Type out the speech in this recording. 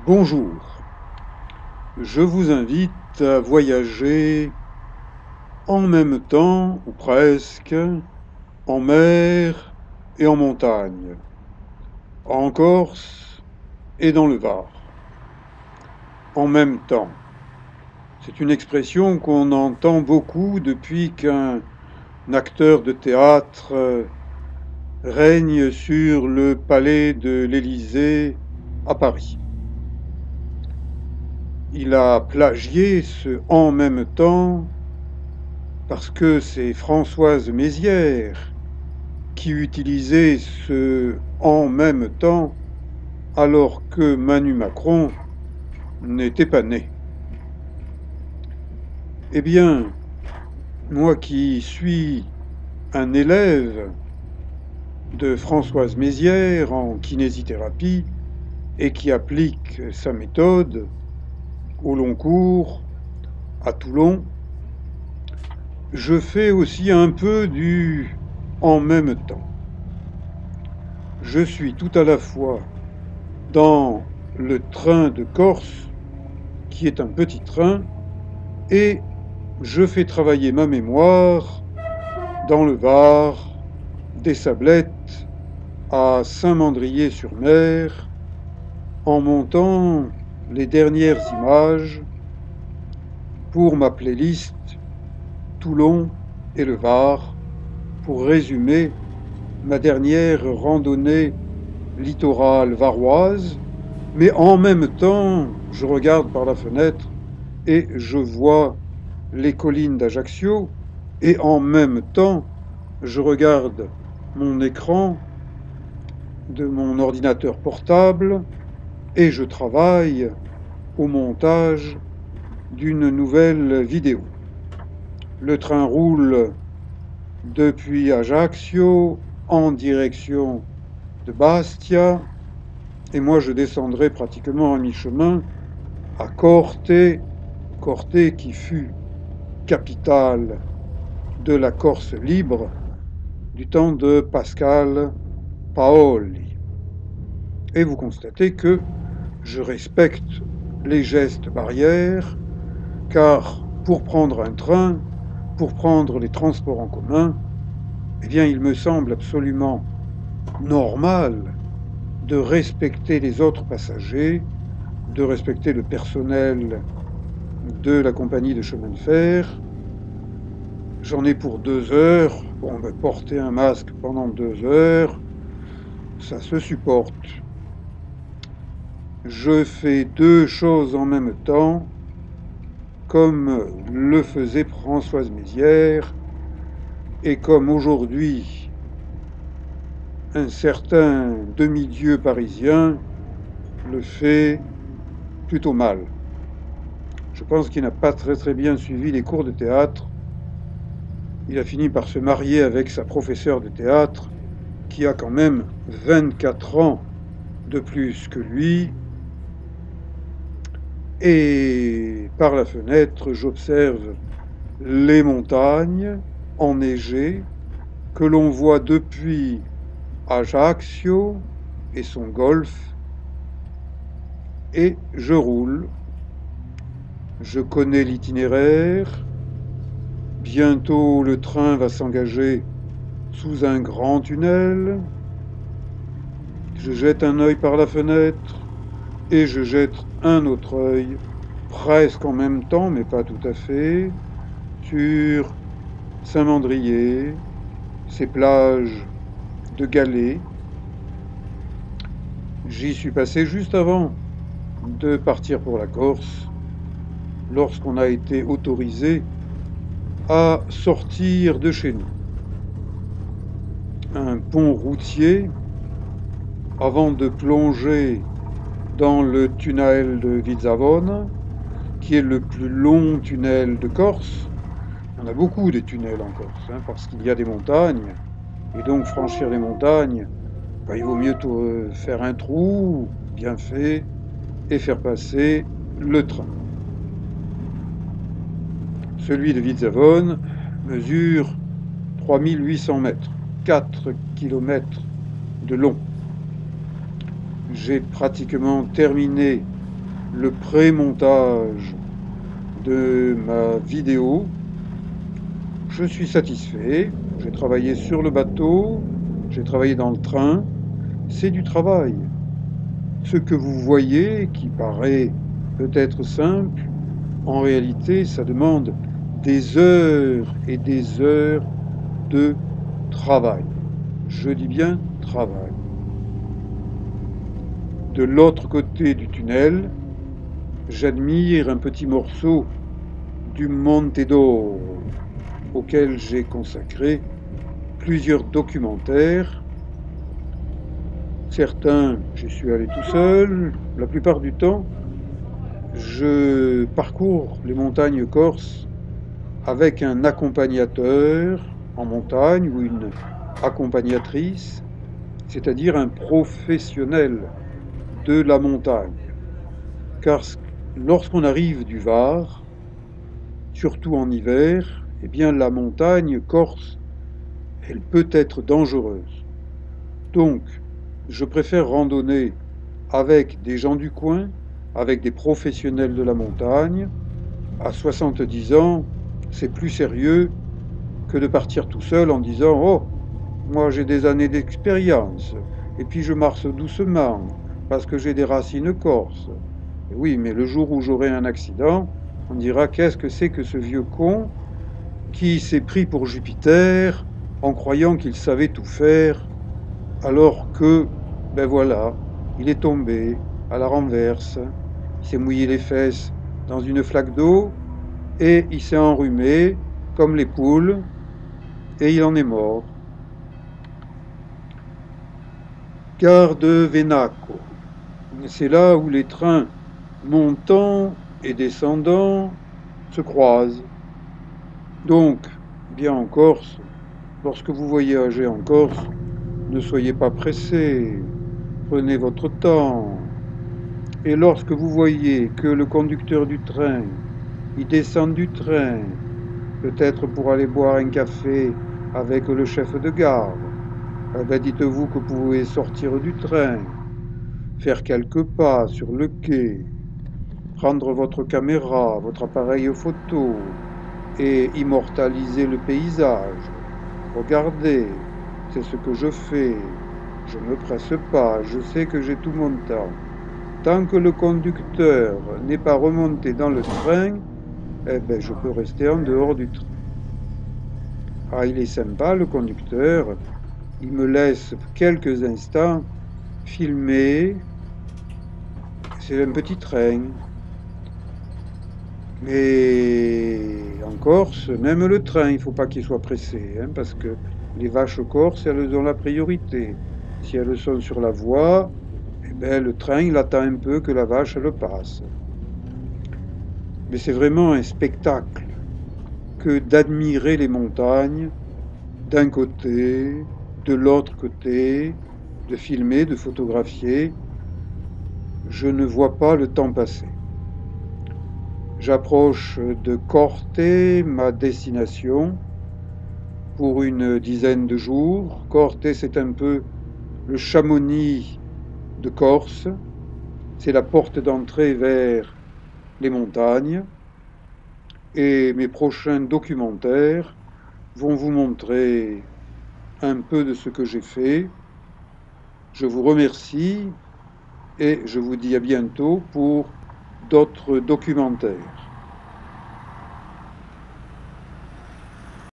Bonjour, je vous invite à voyager en même temps, ou presque, en mer et en montagne, en Corse et dans le Var. En même temps. C'est une expression qu'on entend beaucoup depuis qu'un acteur de théâtre règne sur le palais de l'Élysée à Paris. Il a plagié ce en même temps parce que c'est Françoise Mézières qui utilisait ce en même temps alors que Manu Macron n'était pas né. Eh bien, moi qui suis un élève de Françoise Mézières en kinésithérapie et qui applique sa méthode au long cours, à Toulon, je fais aussi un peu du en même temps. Je suis tout à la fois dans le train de Corse, qui est un petit train, et je fais travailler ma mémoire dans le Var, des Sablettes à Saint-Mandrier-sur-Mer, en montant les dernières images pour ma playlist Toulon et le Var, pour résumer ma dernière randonnée littorale varoise, mais en même temps, je regarde par la fenêtre et je vois les collines d'Ajaccio, et en même temps, je regarde mon écran de mon ordinateur portable et je travaille au montage d'une nouvelle vidéo. Le train roule depuis Ajaccio en direction de Bastia, et moi je descendrai pratiquement à mi-chemin à Corte, Corte qui fut capitale de la Corse libre du temps de Pascal Paoli. Et vous constatez que je respecte les gestes barrières, car pour prendre un train, pour prendre les transports en commun, eh bien, il me semble absolument normal de respecter les autres passagers, de respecter le personnel de la compagnie de chemin de fer. J'en ai pour 2 heures. Bon, ben, porter un masque pendant 2 heures, ça se supporte. Je fais deux choses en même temps, comme le faisait Françoise Mézières, et comme aujourd'hui un certain demi-dieu parisien le fait plutôt mal. Je pense qu'il n'a pas très bien suivi les cours de théâtre. Il a fini par se marier avec sa professeure de théâtre, qui a quand même 24 ans de plus que lui, et par la fenêtre, j'observe les montagnes enneigées que l'on voit depuis Ajaccio et son golfe, et je roule. Je connais l'itinéraire. Bientôt le train va s'engager sous un grand tunnel. Je jette un œil par la fenêtre et je jette un autre œil, presque en même temps, mais pas tout à fait, sur Saint-Mandrier, ses plages de galets. J'y suis passé juste avant de partir pour la Corse, lorsqu'on a été autorisé à sortir de chez nous. Un pont routier avant de plonger dans le tunnel de Vizzavone, qui est le plus long tunnel de Corse. On a beaucoup de tunnels en Corse, parce qu'il y a des montagnes, et donc franchir les montagnes, ben, il vaut mieux faire un trou bien fait et faire passer le train. Celui de Vizzavone mesure 3800 mètres, 4 km de long. J'ai pratiquement terminé le pré-montage de ma vidéo. Je suis satisfait. J'ai travaillé sur le bateau, j'ai travaillé dans le train. C'est du travail. Ce que vous voyez, qui paraît peut-être simple, en réalité, ça demande des heures et des heures de travail. Je dis bien travail. De l'autre côté du tunnel, j'admire un petit morceau du Monte d'Oro, auquel j'ai consacré plusieurs documentaires. Certains, j'y suis allé tout seul. La plupart du temps, je parcours les montagnes corses avec un accompagnateur en montagne ou une accompagnatrice, c'est-à-dire un professionnel de la montagne. Car lorsqu'on arrive du Var, surtout en hiver, eh bien la montagne corse, elle peut être dangereuse. Donc, je préfère randonner avec des gens du coin, avec des professionnels de la montagne. À 70 ans, c'est plus sérieux que de partir tout seul en disant oh, moi j'ai des années d'expérience, et puis je marche doucement, parce que j'ai des racines corses. Et oui, mais le jour où j'aurai un accident, on dira qu'est-ce que c'est que ce vieux con qui s'est pris pour Jupiter en croyant qu'il savait tout faire, alors que, ben voilà, il est tombé à la renverse, il s'est mouillé les fesses dans une flaque d'eau, et il s'est enrhumé comme les poules, et il en est mort. Gare de Venaco. C'est là où les trains montants et descendants se croisent. Donc, bien en Corse, lorsque vous voyagez en Corse, ne soyez pas pressés, prenez votre temps. Et lorsque vous voyez que le conducteur du train, il descend du train, peut-être pour aller boire un café avec le chef de gare, eh ben dites-vous que vous pouvez sortir du train, faire quelques pas sur le quai, prendre votre caméra, votre appareil photo et immortaliser le paysage. Regardez, c'est ce que je fais. Je ne me presse pas, je sais que j'ai tout mon temps. Tant que le conducteur n'est pas remonté dans le train, eh ben, je peux rester en dehors du train. Ah, il est sympa, le conducteur. Il me laisse quelques instants filmer. C'est un petit train. Mais en Corse, même le train, il ne faut pas qu'il soit pressé, hein, parce que les vaches corses, elles ont la priorité. Si elles sont sur la voie, eh ben, le train, il attend un peu que la vache le passe. Mais c'est vraiment un spectacle que d'admirer les montagnes d'un côté, de l'autre côté, de filmer, de photographier. Je ne vois pas le temps passer. J'approche de Corte, ma destination, pour une dizaine de jours. Corte, c'est un peu le Chamonix de Corse. C'est la porte d'entrée vers les montagnes. Et mes prochains documentaires vont vous montrer un peu de ce que j'ai fait. Je vous remercie et je vous dis à bientôt pour d'autres documentaires.